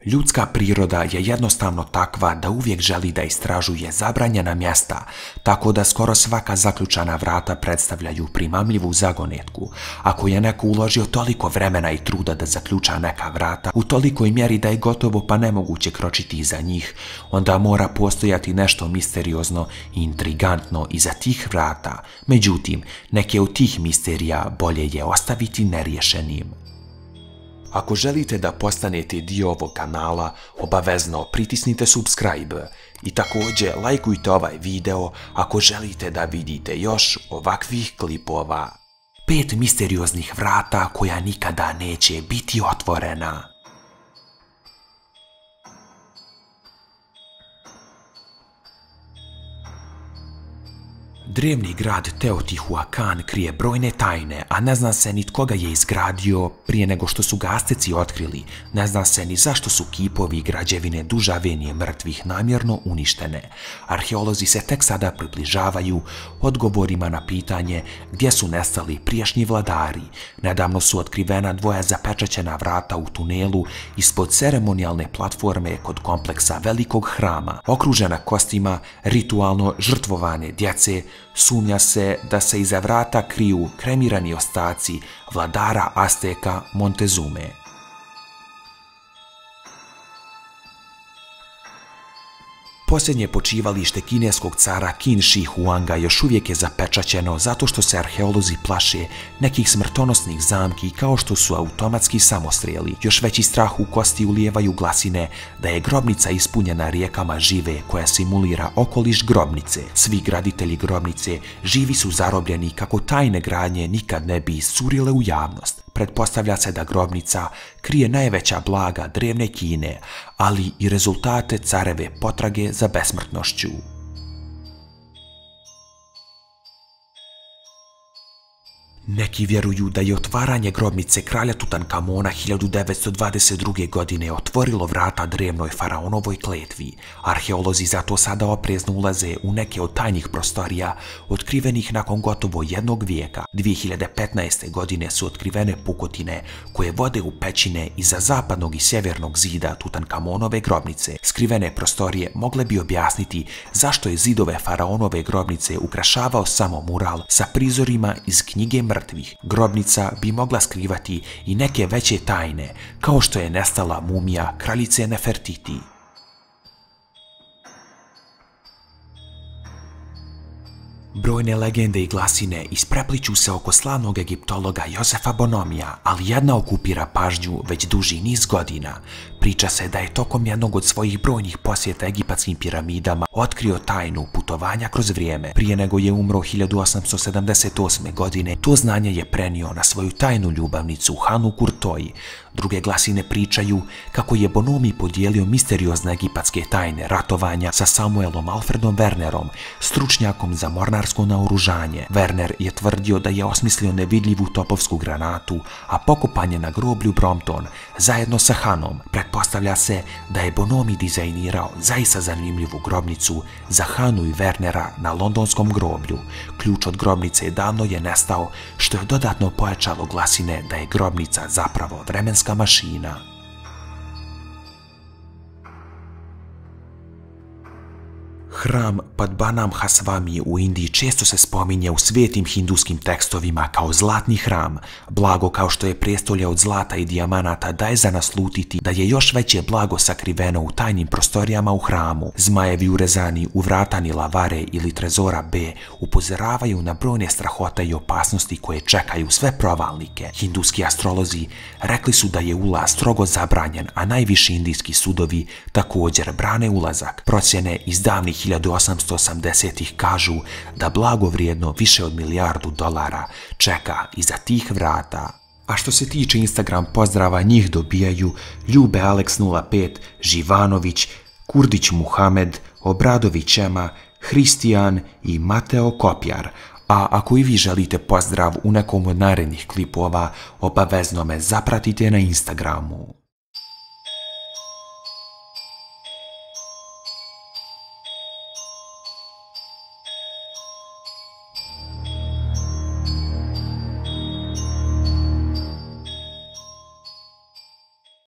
Ljudska priroda je jednostavno takva da uvijek želi da istražuje zabranjena mjesta, tako da skoro svaka zaključana vrata predstavljaju primamljivu zagonetku. Ako je neko uložio toliko vremena i truda da zaključa neka vrata, u tolikoj mjeri da je gotovo pa nemoguće kročiti iza njih, onda mora postojati nešto misteriozno i intrigantno iza tih vrata. Međutim, neke od tih misterija bolje je ostaviti neriješenim. Ako želite da postanete dio ovog kanala, obavezno pritisnite subscribe i također lajkujte ovaj video ako želite da vidite još ovakvih klipova. 5 misterioznih vrata koja nikada neće biti otvorena. Drevni grad Teotihuacan krije brojne tajne, a ne zna se ni tko ga je izgradio prije nego što su ga Asteci otkrili. Ne zna se ni zašto su kipovi i građevine duž avenije mrtvih namjerno uništene. Arheolozi se tek sada približavaju odgovorima na pitanje gdje su nestali prijašnji vladari. Nedavno su otkrivena dvoja zapečaćena vrata u tunelu ispod ceremonijalne platforme kod kompleksa velikog hrama. Okružena kostima ritualno žrtvovane djece, sumnja se da se iza vrata kriju kremirani ostaci vladara Asteka Montezume. Posljednje počivalište kineskog cara Qin Shi Huanga još uvijek je zapečaćeno zato što se arheolozi plaše nekih smrtonosnih zamki kao što su automatski samostrijeli. Još veći strah u kosti ulijevaju glasine da je grobnica ispunjena rijekama žive koja simulira okoliš grobnice. Svi graditelji grobnice živi su zarobljeni kako tajne gradnje nikad ne bi iscurile u javnost. Pretpostavlja se da grobnica krije najveća blaga drevne Kine, ali i rezultate careve potrage za besmrtnošću. Neki vjeruju da je otvaranje grobnice kralja Tutankamona 1922. godine otvorilo vrata drevnoj faraonovoj kletvi. Arheolozi zato sada oprezno ulaze u neke od tajnih prostorija otkrivenih nakon gotovo jednog vijeka. 2015. godine su otkrivene pukotine koje vode u pećine iza zapadnog i sjevernog zida Tutankamonove grobnice. Skrivene prostorije mogle bi objasniti zašto je zidove faraonove grobnice ukrašavao samo mural sa prizorima iz knjige mrtvih. Grobnica bi mogla skrivati i neke veće tajne, kao što je nestala mumija kraljice Nefertiti. Brojne legende i glasine isprepliću se oko slavnog egiptologa Josefa Bonomija, ali jedna okupira pažnju već duži niz godina. Priča se da je tokom jednog od svojih brojnih posjeta egipatskim piramidama otkrio tajnu putovanja kroz vrijeme. Prije nego je umro 1878. godine, to znanje je prenio na svoju tajnu ljubavnicu Hanu Kurtoji. Druge glasine pričaju kako je Bonomi podijelio misteriozne egipatske tajne ratovanja sa Samuelom Alfredom Wernerom, stručnjakom za mornarsko naoružanje. Werner je tvrdio da je osmislio nevidljivu topovsku granatu, a pokopan je na groblju Brompton zajedno sa Hanom. Pretpostavlja se da je Bonomi dizajnirao zaista zanimljivu grobnicu za Hanu i Wernera na londonskom groblju. Ključ od grobnice davno je nestao, što je dodatno pojačalo glasine da je grobnica zapravo vremenska mašina. Hram Padmanabh Swami u Indiji često se spominje u svetim hinduskim tekstovima kao zlatni hram. Blago kao što je prijestolje od zlata i dijamanata daje za naslutiti da je još veće blago sakriveno u tajnim prostorijama u hramu. Zmajevi urezani u vrata Nilavare ili trezora B upozoravaju na brojne strahote i opasnosti koje čekaju sve provalnike. Hinduski astrolozi rekli su da je ulaz strogo zabranjen, a najviši indijski sudovi također brane ulazak. Procjene iz davnih 1880-ih kažu da blago vrijedno više od $1 milijardu čeka iza tih vrata. A što se tiče Instagram pozdrava, njih dobijaju Ljube Alex 05, Živanović, Kurdić Muhamed, Obradović Ema, Hristijan i Mateo Kopjar. A ako i vi želite pozdrav u nekom od narednih klipova, obavezno me zapratite na Instagramu.